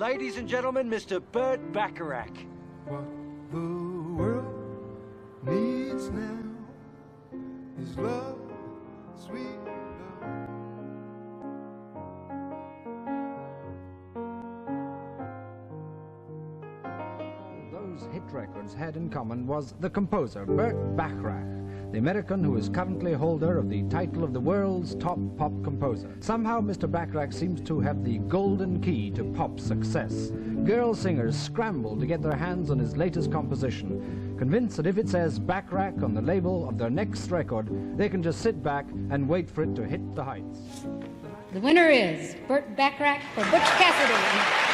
Ladies and gentlemen, Mr. BURT BACHARACH. What the world needs now is love, sweet love. Those hit records had in common was the composer, BURT BACHARACH, the American who is currently holder of the title of the world's top pop composer. Somehow Mr. Bacharach seems to have the golden key to pop success. Girl singers scramble to get their hands on his latest composition, convinced that if it says Bacharach on the label of their next record, they can just sit back and wait for it to hit the heights. The winner is BURT Bacharach for Butch Cassidy.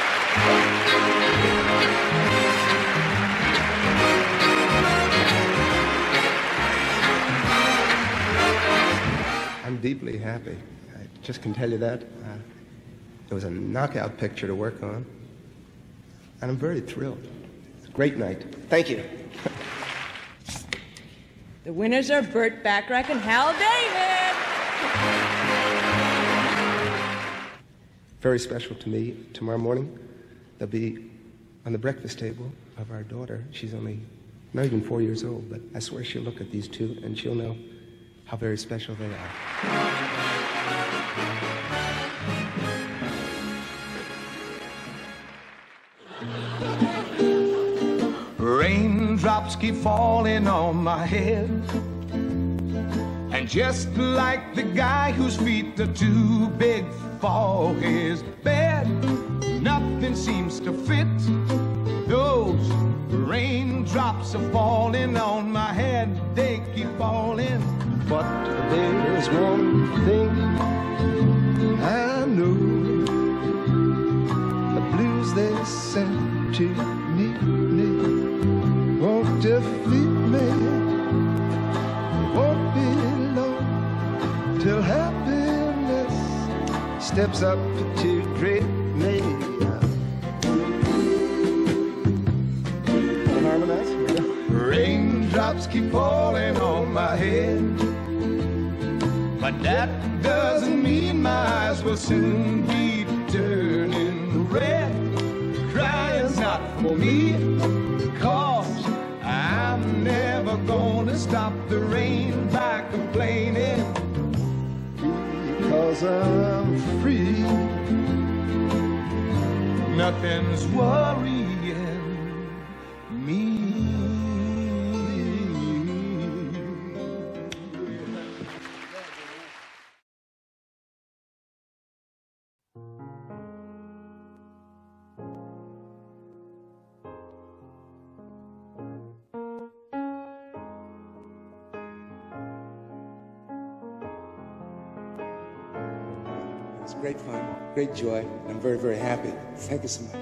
I'm deeply happy. I just can tell you that. It was a knockout picture to work on, and I'm very thrilled. It's a great night. Thank you. The winners are BURT Bacharach and Hal David. Very special to me. Tomorrow morning, they'll be on the breakfast table of our daughter. She's only not even 4 years old, but I swear she'll look at these two and she'll know how very special they are. Raindrops keep falling on my head, and just like the guy whose feet are too big for his bed, nothing seems to fit. Those raindrops are falling on my head, they keep falling. But there's one thing I know, the blues they sent to me won't defeat me, won't be long till happiness steps up to greet me. Harmonize? Here we go. Raindrops keep falling on my head, but that doesn't mean my eyes will soon be turning red. Crying's not for me, 'cause I'm never gonna stop the rain by complaining, because I'm free. Nothing's worrying me. It's great fun, great joy, and I'm very, very happy. Thank you so much.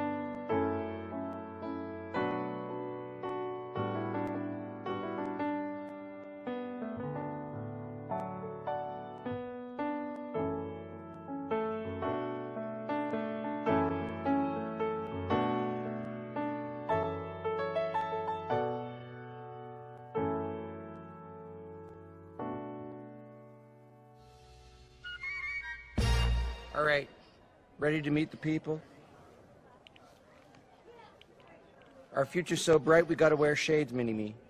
All right, ready to meet the people? Our future's so bright we gotta wear shades, Mini-Me.